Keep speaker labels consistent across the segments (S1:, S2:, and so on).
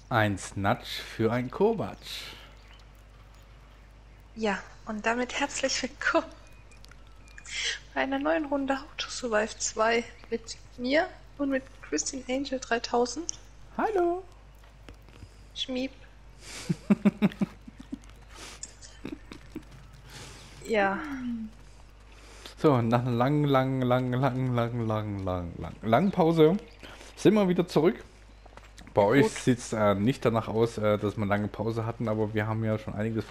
S1: Ein Snatch für ein Kovac.
S2: Ja, und damit herzlich willkommen bei einer neuen Runde How to Survive 2 mit mir und mit Christine Angel 3000.
S1: Hallo.
S2: Schmieb. Ja,
S1: So, nach einer langen Pause sind wir wieder zurück. Bei
S2: ja
S1: euch
S2: gut.
S1: sieht es nicht danach aus, dass wir lange Pause hatten, aber wir haben ja schon einiges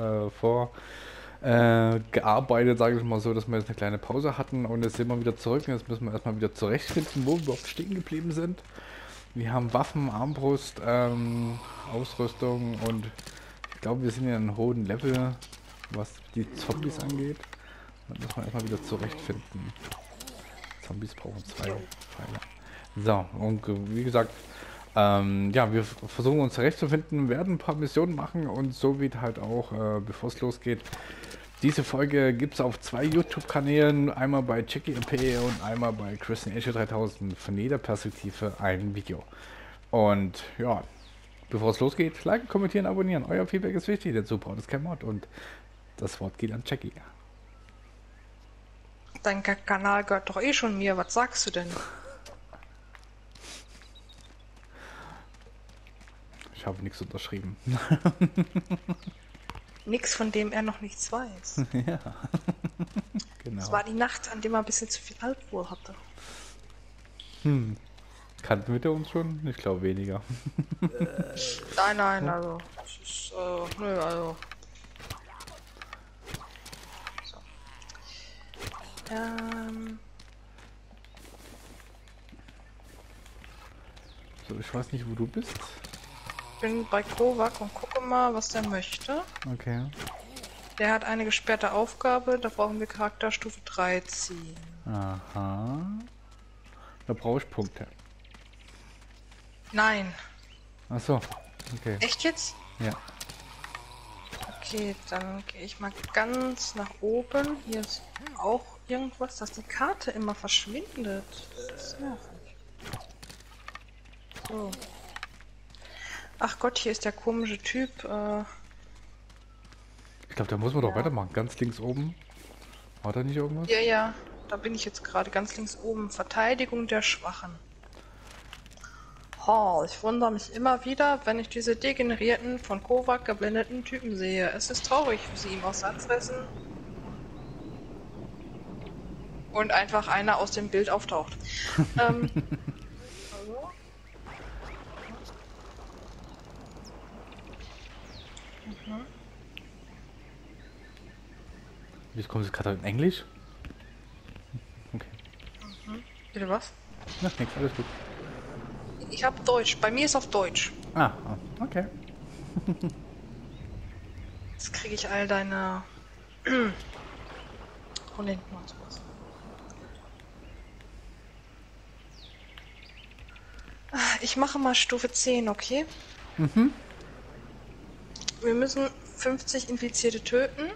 S1: gearbeitet, sage ich mal so, dass wir jetzt eine kleine Pause hatten und jetzt sind wir wieder zurück und jetzt müssen wir erstmal wieder zurechtfinden, wo wir überhaupt stehen geblieben sind. Wir haben Waffen, Armbrust, Ausrüstung und ich glaube, wir sind ja in einem hohen Level, was die Zombies angeht. Da muss man erstmal wieder zurechtfinden. Zombies brauchen zwei
S2: Jo.
S1: Pfeile. So, und wie gesagt, ja, wir versuchen uns zurechtzufinden, werden ein paar Missionen machen und so wie halt auch, bevor es losgeht. Diese Folge gibt es auf 2 YouTube-Kanälen, einmal bei Jackie MP und einmal bei Christian Angel 3000. Von jeder Perspektive ein Video. Und ja, bevor es losgeht, liken, kommentieren, abonnieren. Euer Feedback ist wichtig, der Support ist kein Mod und das Wort geht an Jackie.
S2: Dein Kanal gehört doch eh schon mir. Was sagst du denn?
S1: Ich habe nichts unterschrieben.
S2: Nix, von dem er noch nichts weiß.
S1: Ja,
S2: Es
S1: genau.
S2: war die Nacht, an dem er ein bisschen zu viel Alkohol hatte.
S1: Kannten wir uns schon? Ich glaube weniger.
S2: Nein, also. Das ist, nö, also. So.
S1: So, ich weiß nicht, wo du bist.
S2: Bin bei Kovac und gucke mal, was der möchte.
S1: Okay.
S2: Der hat eine gesperrte Aufgabe, da brauchen wir Charakterstufe 13.
S1: Aha. Da brauche ich Punkte.
S2: Nein.
S1: Ach so. Okay.
S2: Echt jetzt?
S1: Ja.
S2: Okay, dann gehe ich mal ganz nach oben. Hier ist auch irgendwas, dass die Karte immer verschwindet. Das ist nervig. So. Ach Gott, hier ist der komische Typ.
S1: Ich glaube, da muss man doch
S2: Ja.
S1: weitermachen. Ganz links oben. War da nicht irgendwas?
S2: Ja, da bin ich jetzt gerade ganz links oben. Verteidigung der Schwachen. Oh, ich wundere mich immer wieder, wenn ich diese degenerierten, von Kovac geblendeten Typen sehe. Es ist traurig, wie sie ihm aus Satz rissen. Und einfach einer aus dem Bild auftaucht. Also.
S1: Wie kommt es gerade in Englisch? Okay.
S2: Bitte was?
S1: Na, nix, alles gut.
S2: Ich habe Deutsch. Bei mir ist auf Deutsch.
S1: Okay.
S2: Jetzt kriege ich all deine Abonnenten und sowas. Ich mache mal Stufe 10, okay? Wir müssen 50 Infizierte töten.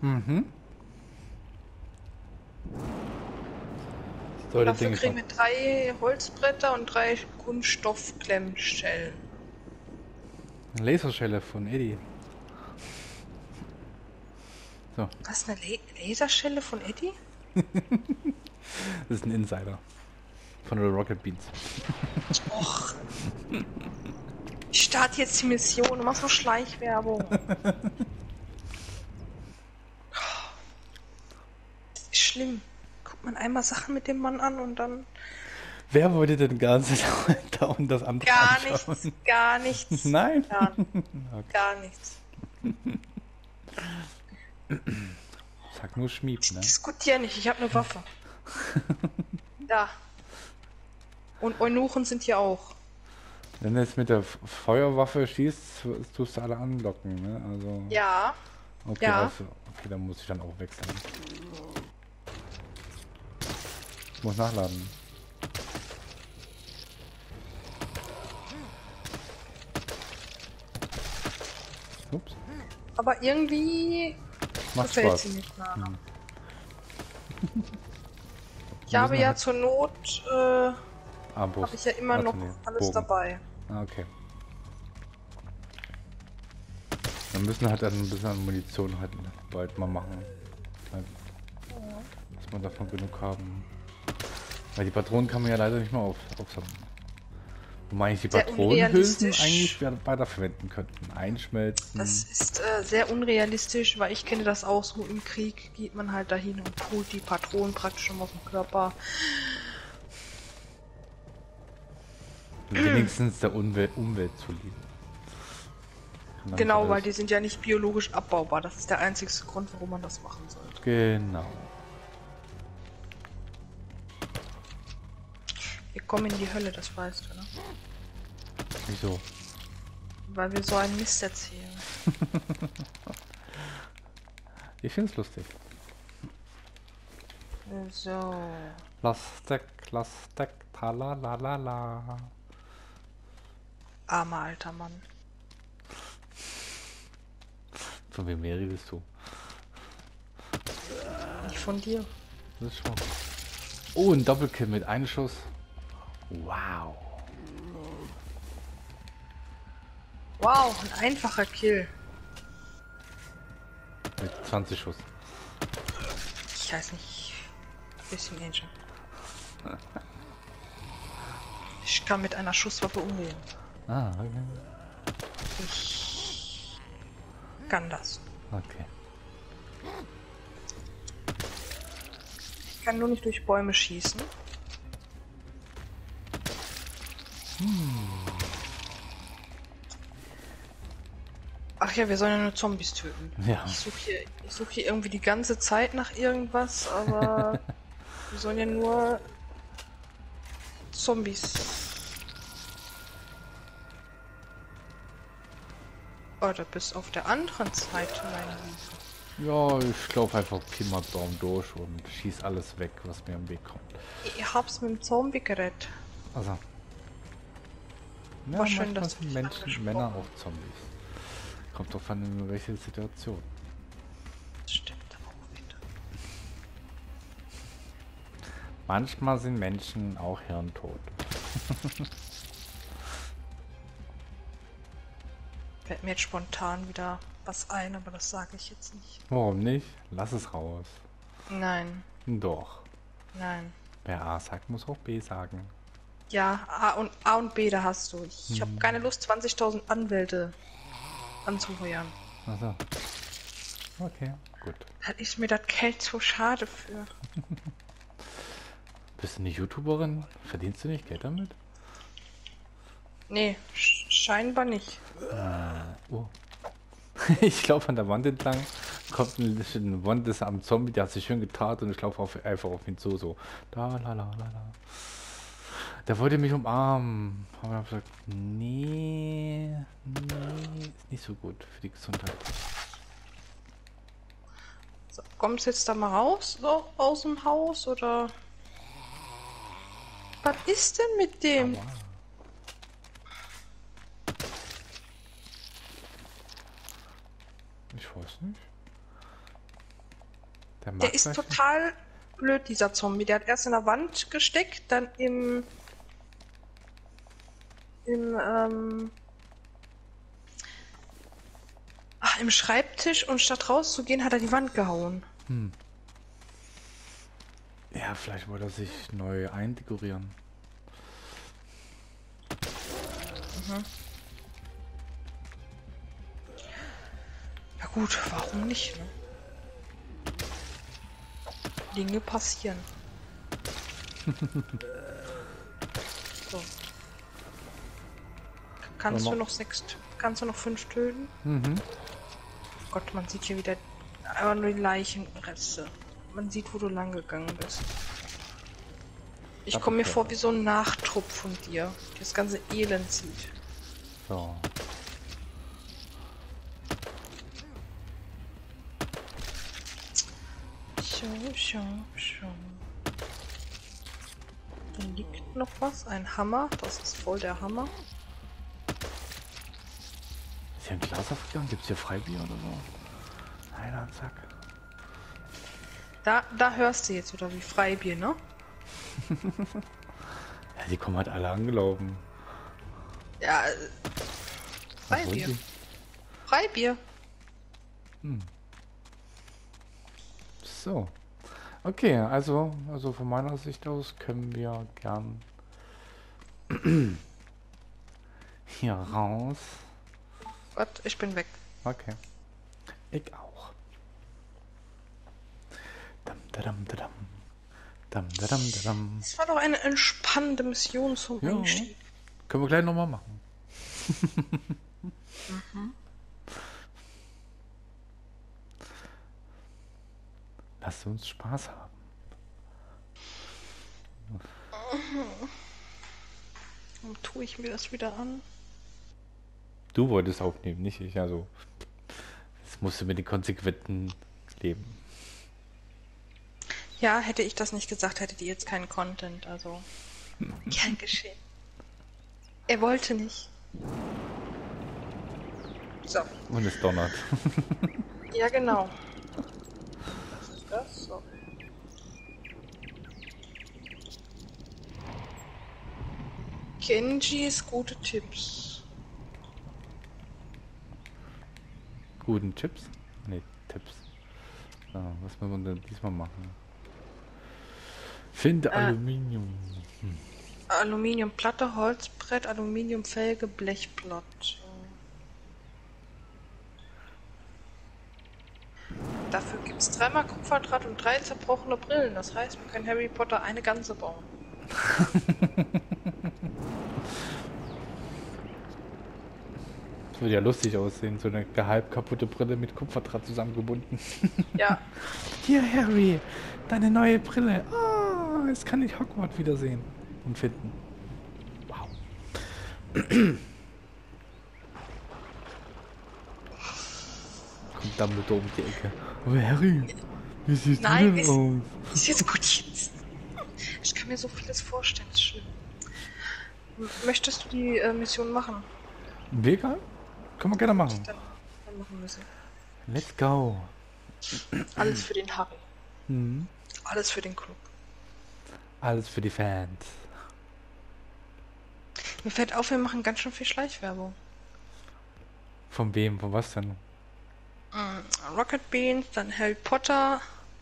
S1: So, die
S2: Dafür
S1: Dinge.
S2: kriegen wir 3 Holzbretter und 3 Kunststoffklemmschellen.
S1: Laserschelle von Eddie. So,
S2: Was, eine Laserschelle von Eddie?
S1: das ist ein Insider. Von der Rocket Beans.
S2: Och. Ich starte jetzt die Mission und mach so Schleichwerbung. Das ist schlimm. Guckt man einmal Sachen mit dem Mann an und dann
S1: Wer wollte denn ganz da und das andere
S2: gar
S1: anschauen?
S2: nichts, gar nichts.
S1: Nein?
S2: Gar nichts.
S1: Sag nur Schmied, ne?
S2: Diskutier nicht, ich habe eine Waffe. Da. Und Eunuchen sind hier auch.
S1: Wenn du jetzt mit der Feuerwaffe schießt, tust du alle anlocken, ne? Also.
S2: Ja.
S1: Okay,
S2: Ja.
S1: also, okay, dann muss ich dann auch wechseln. Ich muss nachladen. Ups.
S2: Aber irgendwie
S1: Macht
S2: gefällt
S1: Spaß.
S2: sie nicht nach. Ich habe ja zur Not
S1: Armbrust.
S2: habe ich ja immer noch
S1: nee,
S2: alles
S1: Bogen.
S2: dabei.
S1: Okay. Wir müssen halt dann ein bisschen an Munition halt bald mal machen. Halt, dass wir davon genug haben. Weil die Patronen kann man ja leider nicht mehr aufsammeln. Wobei ich die
S2: Sehr
S1: Patronenhülsen
S2: unrealistisch.
S1: eigentlich weiterverwenden könnten. Einschmelzen.
S2: Das ist sehr unrealistisch, weil ich kenne das auch so im Krieg. Geht man halt dahin und pult die Patronen praktisch schon aus dem Körper.
S1: Wenigstens der Umwelt zu lieben.
S2: Genau, weil die sind ja nicht biologisch abbaubar. Das ist der einzige Grund, warum man das machen sollte.
S1: Genau.
S2: Wir kommen in die Hölle, das weißt du, ne?
S1: Wieso?
S2: Weil wir so einen Mist erzählen.
S1: Ich find's lustig.
S2: So.
S1: Lastek, talalala.
S2: Armer alter Mann.
S1: Von wem mehr redest du?
S2: Nicht von dir.
S1: Das ist schon. Oh, ein Doppelkill mit einem Schuss. Wow.
S2: Wow, ein einfacher Kill.
S1: Mit 20 Schuss.
S2: Ich weiß nicht. Bisschen Angel. Ich kann mit einer Schusswaffe umgehen.
S1: Ah, okay.
S2: Ich kann das.
S1: Okay.
S2: Ich kann nur nicht durch Bäume schießen. Ach ja, wir sollen ja nur Zombies töten.
S1: Ja.
S2: Ich suche hier irgendwie die ganze Zeit nach irgendwas, aber wir sollen ja nur Zombies. Oh, du bist auf der anderen Seite, mein Lieber.
S1: Ja, ich laufe einfach Pi mal Baum durch und schieß alles weg, was mir am Weg kommt.
S2: Ich hab's mit dem Zombie gerettet.
S1: Also. Ja,
S2: War schön,
S1: manchmal
S2: dass du
S1: sind
S2: mich
S1: Menschen,
S2: angesprochen
S1: Männer auch Zombies. Kommt drauf an, in welche Situation.
S2: Das stimmt aber auch wieder.
S1: Manchmal sind Menschen auch hirntot.
S2: Fällt mir jetzt spontan wieder was ein, aber das sage ich jetzt nicht.
S1: Warum nicht? Lass es raus.
S2: Nein,
S1: Doch.
S2: nein.
S1: Wer A sagt, muss auch B sagen.
S2: Ja, A und B, da hast du. Ich habe keine Lust, 20.000 Anwälte anzuheuern.
S1: Also. Okay, gut.
S2: Da ist mir das Geld zu schade für.
S1: Bist du nicht YouTuberin? Verdienst du nicht Geld damit?
S2: Nee, scheinbar nicht.
S1: Oh. Ich laufe an der Wand entlang, kommt eine Wand ist am Zombie, der hat sich schön getarnt und ich laufe einfach auf ihn zu, so. Da, la, la, la, la. Der wollte mich umarmen. Aber ich habe gesagt, nee, ist nicht so gut für die Gesundheit.
S2: So, kommst du jetzt da mal raus, so aus dem Haus, oder? Was ist denn mit dem?
S1: Aua. Ich weiß nicht. Der mag
S2: Der ist
S1: gleich
S2: total blöd, dieser Zombie. Der hat erst in der Wand gesteckt, dann im Schreibtisch, und statt rauszugehen, hat er die Wand gehauen.
S1: nicht. Ja, vielleicht wollte er sich neu eindekorieren.
S2: Ja gut, warum nicht, ne? Dinge passieren. So. Kannst du noch 5 töten?
S1: Mhm.
S2: Gott, man sieht hier wieder aber nur die Leichenreste. Man sieht, wo du lang gegangen bist. Ich komme mir vor wie so ein Nachtrupp von dir, der das ganze Elend sieht.
S1: So.
S2: Schau. Da liegt noch was, ein Hammer. Das ist voll der Hammer.
S1: Ist hier ein Glas aufgegangen? Gibt es hier Freibier oder so? Nein, zack.
S2: Da hörst du jetzt wieder wie Freibier, ne?
S1: Ja, die kommen halt alle angelaufen.
S2: Ja,
S1: Was wollen
S2: Freibier.
S1: die?
S2: Freibier.
S1: So. Okay, also von meiner Sicht aus können wir gern hier raus.
S2: Gott, ich bin weg.
S1: Okay. Ich auch. Dam, dadam, dadam. Dam, dadam, dadam.
S2: Das war doch eine entspannende Mission zum
S1: Ja.
S2: Einstieg.
S1: Können wir gleich nochmal machen. Lasst uns Spaß haben.
S2: Warum tue ich mir das wieder an?
S1: Du wolltest aufnehmen, nicht ich. Also, jetzt musst du mit den Konsequenzen leben.
S2: Ja, hätte ich das nicht gesagt, hättet ihr jetzt keinen Content, also gern geschehen. Er wollte nicht. So.
S1: Und es donnert.
S2: Ja, genau. Was ist das? So. Kenjis gute Tipps.
S1: Guten Tipps? Ne, Tipps. So, was müssen wir denn diesmal machen? Finde Aluminium.
S2: Aluminiumplatte, Holzbrett, Aluminiumfelge, Blechplott. Dafür gibt es 3-mal Kupferdraht und 3 zerbrochene Brillen. Das heißt, wir können Harry Potter eine ganze bauen.
S1: Das würde ja lustig aussehen, so eine halb kaputte Brille mit Kupferdraht zusammengebunden.
S2: Ja.
S1: Hier, Harry, deine neue Brille. Ah, jetzt kann ich Hogwarts wiedersehen und finden. Wow. Kommt Dumbledore um die Ecke. Aber Harry, wie siehst du denn aus?
S2: Ist jetzt gut jetzt. Ich kann mir so vieles vorstellen, das ist schlimm. Möchtest du die Mission machen?
S1: Vega? Können wir gerne machen.
S2: Dann machen müssen.
S1: Let's go.
S2: Alles für den Harry.
S1: Mhm.
S2: Alles für den Club.
S1: Alles für die Fans.
S2: Mir fällt auf, wir machen ganz schön viel Schleichwerbung.
S1: Von wem? Von was denn?
S2: Rocket Beans, dann Harry Potter.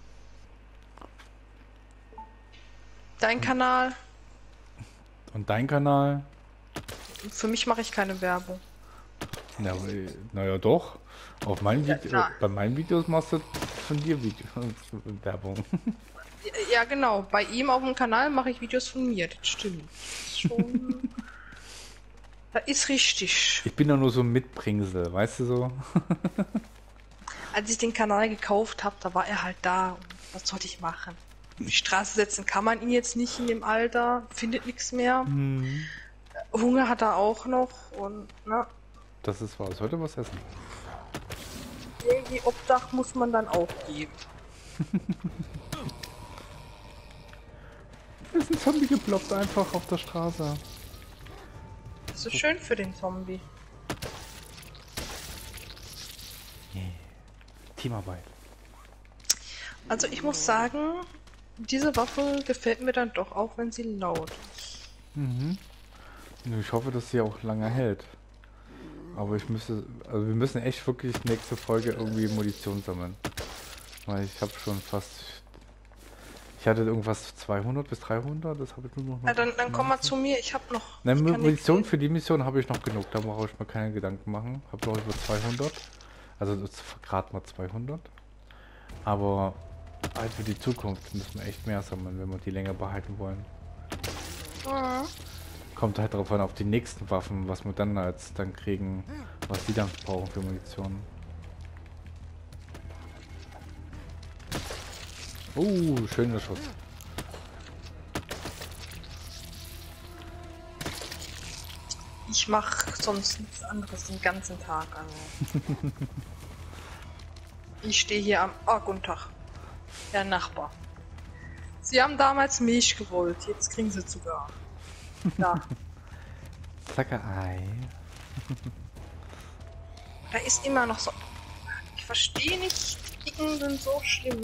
S2: Dein Kanal.
S1: Und dein Kanal?
S2: Für mich mache ich keine Werbung.
S1: Naja, doch. Auf meinen
S2: Ja, klar.
S1: bei meinen Videos machst du von dir Werbung.
S2: Ja, genau. Bei ihm auf dem Kanal mache ich Videos von mir. Das stimmt. Das ist schon... Das ist richtig.
S1: Ich bin doch nur so ein Mitbringsel, weißt du so?
S2: Als ich den Kanal gekauft habe, da war er halt da. Und was sollte ich machen? Auf die Straße setzen kann man ihn jetzt nicht in dem Alter. Findet nichts mehr. Hunger hat er auch noch. Und, na,
S1: Das ist wahr. Sollte was essen.
S2: irgendwie Obdach muss man dann auch geben.
S1: Da ist ein Zombie geploppt einfach auf der Straße.
S2: Das ist schön für den Zombie.
S1: Yeah. Teamarbeit.
S2: Also ich muss sagen, diese Waffe gefällt mir dann doch auch, wenn sie laut ist.
S1: Ich hoffe, dass sie auch lange hält. Aber wir müssen echt wirklich nächste Folge irgendwie Munition sammeln. Weil ich habe schon fast... Ich hatte irgendwas 200 bis 300, das habe ich nur noch...
S2: Ja, dann komm mal zu mir, ich habe noch...
S1: Na,
S2: ich kann
S1: Munition
S2: nichts
S1: für die Mission habe ich noch genug, da brauche ich mir keine Gedanken machen. Habe noch über 200. Also gerade mal 200. Aber halt für die Zukunft müssen wir echt mehr sammeln, wenn wir die länger behalten wollen.
S2: Mhm.
S1: Kommt halt darauf an, auf die nächsten Waffen, was wir dann dann kriegen, was die dann brauchen für Munition. Schöner Schuss.
S2: Ich mache sonst nichts anderes den ganzen Tag. Also. Ich stehe hier am... Oh, guten Tag. Herr Nachbar. Sie haben damals Milch gewollt, jetzt kriegen Sie sogar. Da.
S1: Zackerei.
S2: Da ist immer noch so... Ich verstehe nicht, die Dicken sind so schlimm.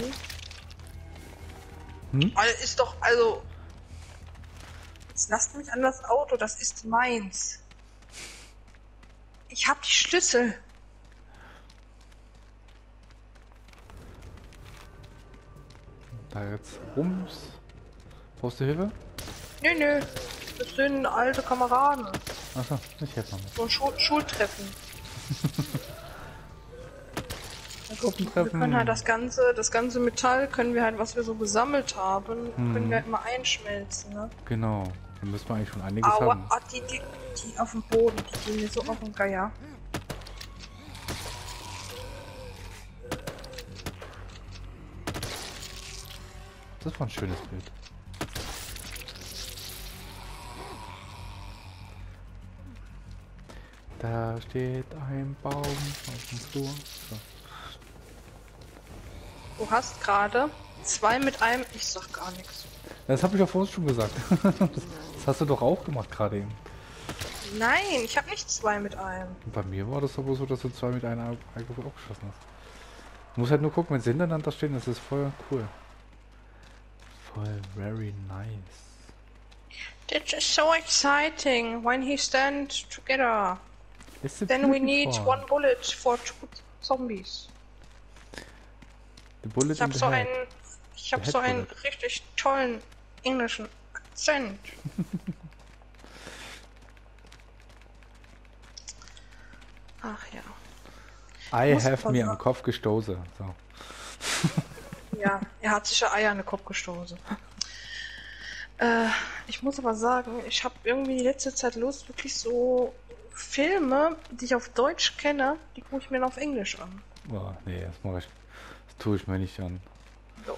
S2: Also ist doch, also... Jetzt lasst mich an das Auto, das ist meins. Ich hab die Schlüssel.
S1: da jetzt rums? Brauchst du Hilfe?
S2: Nö. Das sind alte Kameraden.
S1: Achso, ich helfe mal mit.
S2: So ein Schultreffen. Wir
S1: Gruppentreffen.
S2: können halt das ganze Metall können wir halt, was wir so gesammelt haben, können wir halt mal einschmelzen, ne?
S1: Genau. Da müssen wir eigentlich schon einiges
S2: Aua,
S1: haben.
S2: die auf dem Boden, die gehen mir so auf den Geier.
S1: Das war ein schönes Bild. Da steht ein Baum auf dem Flur. So.
S2: Du hast gerade 2 mit einem, ich sag gar nichts.
S1: Das habe ich ja vorhin schon gesagt. Das hast du doch auch gemacht gerade eben.
S2: Nein, ich habe nicht 2 mit einem.
S1: Und bei mir war das aber so, dass du 2 mit einer Eigel auch geschossen hast. Du musst halt nur gucken, wenn sie hintereinander stehen, das ist voll cool. Voll very nice.
S2: This is so exciting when he stand together. Then we need 1 bullet for 2 zombies.
S1: The bullet
S2: Ich habe
S1: in the
S2: so
S1: head.
S2: einen richtig tollen englischen Akzent. Ach ja.
S1: I
S2: Muss
S1: have
S2: aber
S1: mir
S2: sagen-
S1: am Kopf gestoßen. So.
S2: Ja, er hat sich ja Eier in den Kopf gestoßen. Ich muss aber sagen, ich habe irgendwie die letzte Zeit Lust, wirklich so Filme, die ich auf Deutsch kenne, die gucke ich mir auf Englisch an.
S1: Oh, nee, das mache ich. Das tue ich mir nicht an.
S2: Doch.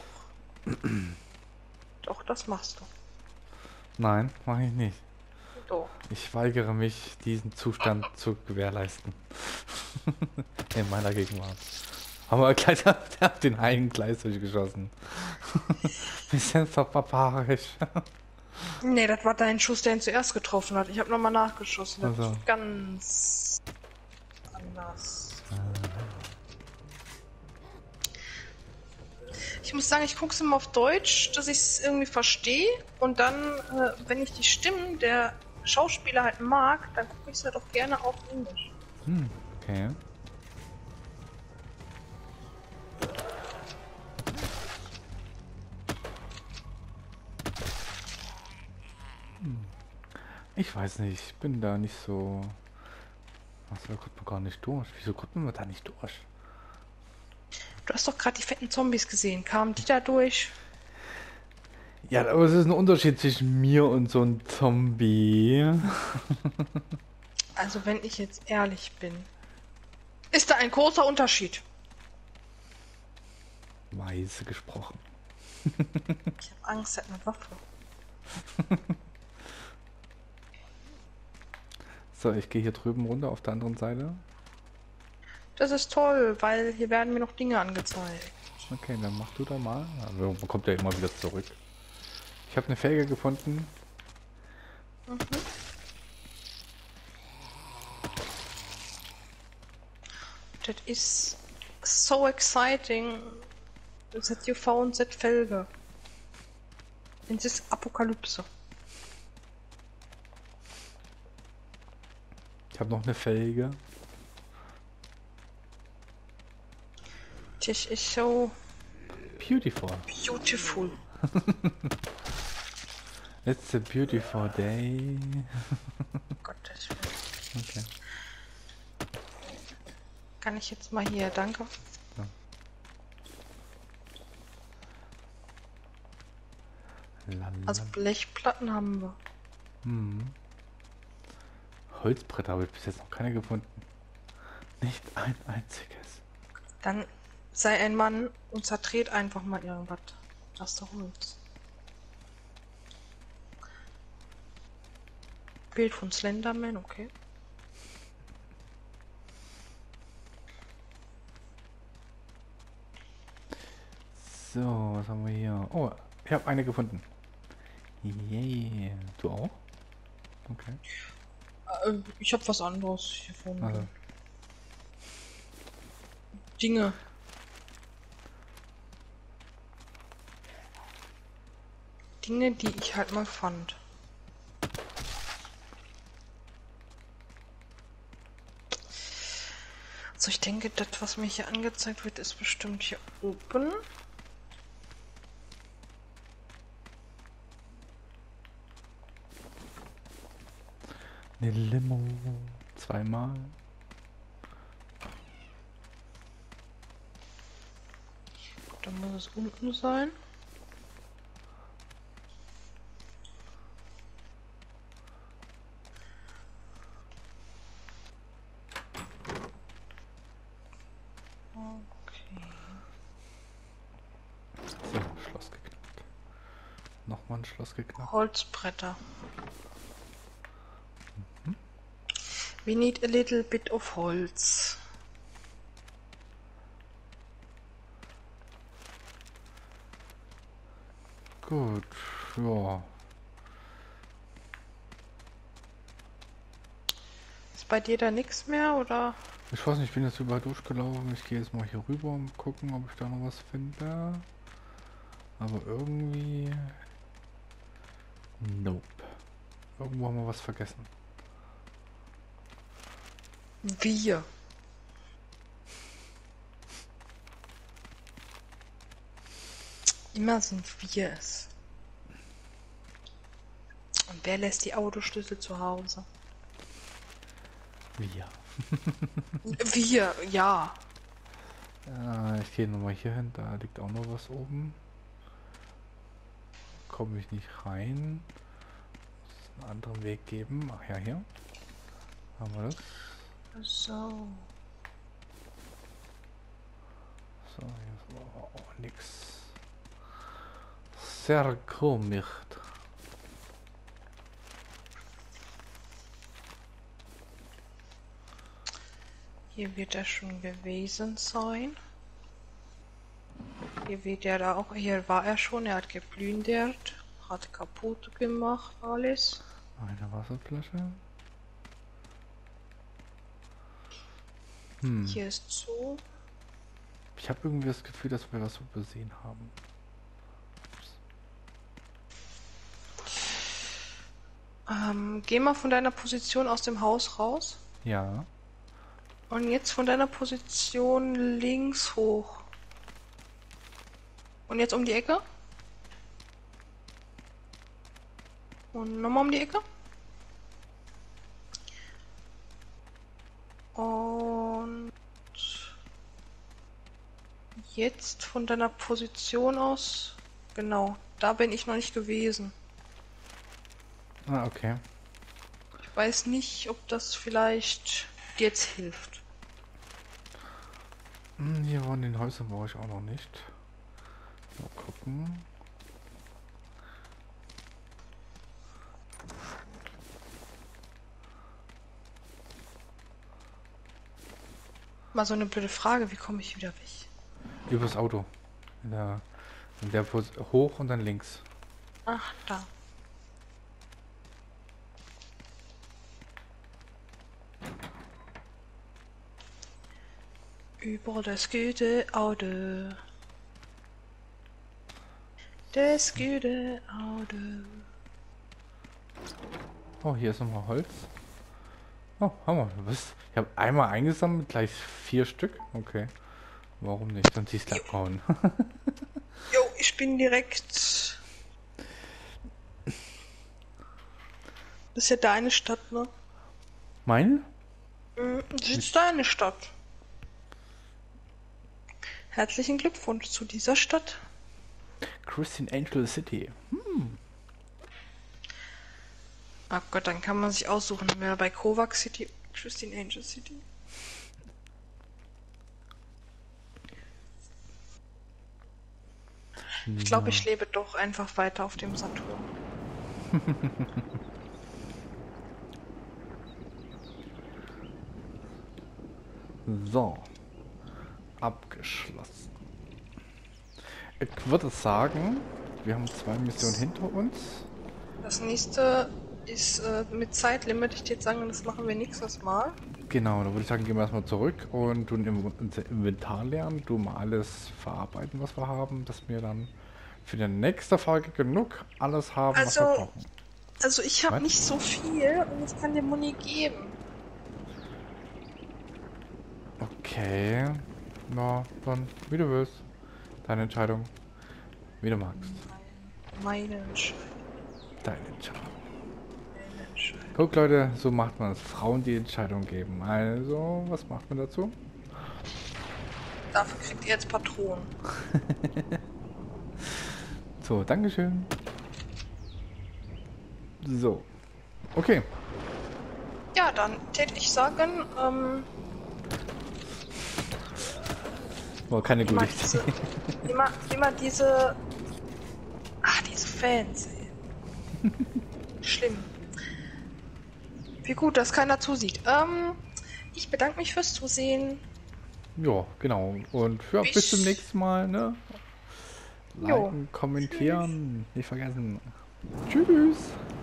S2: Doch, das machst du.
S1: Nein, mache ich nicht.
S2: Doch.
S1: Ich weigere mich, diesen Zustand zu gewährleisten. In meiner Gegenwart. Haben wir gleich auf den einen Gleis durchgeschossen. Wir sind doch barbarisch.
S2: Nee, das war dein Schuss, der ihn zuerst getroffen hat. Ich habe nochmal nachgeschossen. Das
S1: Also.
S2: ist ganz anders. Ich muss sagen, ich gucke es immer auf Deutsch, dass ich es irgendwie verstehe. Und dann, wenn ich die Stimmen der Schauspieler halt mag, dann gucke ich es halt auch gerne auf Englisch.
S1: Okay. Ich weiß nicht, ich bin da nicht so... Ach, da kommt man gar nicht durch. Wieso kommt man da nicht durch?
S2: Du hast doch gerade die fetten Zombies gesehen. Kamen die da durch?
S1: Ja, aber es ist ein Unterschied zwischen mir und so einem Zombie.
S2: Also wenn ich jetzt ehrlich bin, ist da ein großer Unterschied.
S1: Weise gesprochen.
S2: Ich habe Angst, er hat eine Waffe.
S1: So, ich gehe hier drüben runter auf der anderen Seite.
S2: Das ist toll, weil hier werden mir noch Dinge angezeigt.
S1: Okay, dann mach du da mal. Also, man kommt ja immer wieder zurück. Ich habe eine Felge gefunden.
S2: Das ist so exciting that you found that Felge. In this Apokalypse.
S1: Ich habe noch eine Felge.
S2: This is so
S1: Beautiful.
S2: beautiful.
S1: It's a beautiful day.
S2: Gottes Willen.
S1: Okay.
S2: Kann ich jetzt mal hier, danke.
S1: Lala.
S2: Also Blechplatten haben wir.
S1: Holzbretter habe ich bis jetzt noch keine gefunden. Nicht ein einziges.
S2: Dann sei ein Mann und zertret einfach mal irgendwas. Das ist doch Holz. Bild von Slenderman, okay.
S1: So, was haben wir hier? Oh, ich habe eine gefunden. Yay. Du auch? Okay.
S2: Ich habe was anderes hier vorne.
S1: Also,
S2: Dinge. Dinge, die ich halt mal fand. Also ich denke, das, was mir hier angezeigt wird, ist bestimmt hier oben.
S1: Eine Limo. Zweimal.
S2: Dann muss es unten sein. Okay.
S1: So, Schloss geknackt. Nochmal ein Schloss geknackt.
S2: Holzbretter. We need a little bit of Holz.
S1: Gut, ja.
S2: Ist bei dir da nichts mehr, oder?
S1: Ich weiß nicht, ich bin jetzt überall durchgelaufen. Ich gehe jetzt mal hier rüber und gucken, ob ich da noch was finde. Aber irgendwie... Nope. Irgendwo haben wir was vergessen.
S2: Wir. Immer sind wir es. Und wer lässt die Autoschlüssel zu Hause?
S1: Wir.
S2: Wir, ja.
S1: Ich gehe nochmal hier hin, da liegt auch noch was oben. Komme ich nicht rein. Muss es einen anderen Weg geben. Ach ja, hier. Haben wir das.
S2: So.
S1: So, hier ist auch nix. Sehr komisch.
S2: Hier wird er schon gewesen sein. Hier wird er da auch. Hier war er schon. Er hat geplündert. Hat kaputt gemacht alles.
S1: Eine Wasserflasche.
S2: Hier ist zu.
S1: Ich habe irgendwie das Gefühl, dass wir was übersehen haben.
S2: Geh mal von deiner Position aus dem Haus raus.
S1: Ja.
S2: Und jetzt von deiner Position links hoch. Und jetzt um die Ecke. Und nochmal um die Ecke. Und jetzt von deiner Position aus. Genau, da bin ich noch nicht gewesen.
S1: Ah, okay.
S2: Ich weiß nicht, ob das vielleicht dir jetzt hilft.
S1: Hier von den Häusern brauche ich auch noch nicht. Mal gucken.
S2: Mal so eine blöde Frage, wie komme ich wieder weg?
S1: Übers Auto. In der hoch und dann links.
S2: Ach, da. Über das gute Auto. Das gute Auto.
S1: Oh, hier ist nochmal Holz. Oh, haben wir. Was? Ich habe einmal eingesammelt, gleich 4 Stück. Okay. Warum nicht? Sonst ist es abgehauen.
S2: Jo, ich bin direkt. Das ist ja deine Stadt, ne?
S1: Meine?
S2: Das ist deine Stadt. Herzlichen Glückwunsch zu dieser Stadt.
S1: Christian Angel City.
S2: Ach Gott, dann kann man sich aussuchen, wer bei Kovac City, Christine Angel City. Ich glaube, ich lebe doch einfach weiter auf dem Saturn.
S1: So. Abgeschlossen. Ich würde sagen, wir haben 2 Missionen hinter uns.
S2: Das nächste ist mit Zeitlimit. Ich würde jetzt sagen, das machen wir nächstes Mal.
S1: Genau, da würde ich sagen, gehen wir erstmal zurück und tun unser Inventar lernen, du mal alles verarbeiten, was wir haben, dass wir dann für die nächste Folge genug alles haben, was wir brauchen.
S2: Also ich habe nicht so viel und ich kann dir Muni geben.
S1: Okay. Na, dann wie du willst. Deine Entscheidung. Wie du magst.
S2: Meine Entscheidung.
S1: Deine Entscheidung.
S2: Meine Entscheidung.
S1: Guck Leute, so macht man es. Frauen die Entscheidung geben. Also, was macht man dazu?
S2: Dafür kriegt ihr jetzt Patronen.
S1: So, Dankeschön. So. Okay.
S2: Ja, dann täte ich sagen,
S1: War keine gute
S2: immer diese... Ach, diese Fans, ey. Schlimm. Wie gut, dass keiner zusieht. Ich bedanke mich fürs Zusehen.
S1: Ja, genau. Und ja, bis zum nächsten Mal, ne? Liken, kommentieren, nicht vergessen. Tschüss.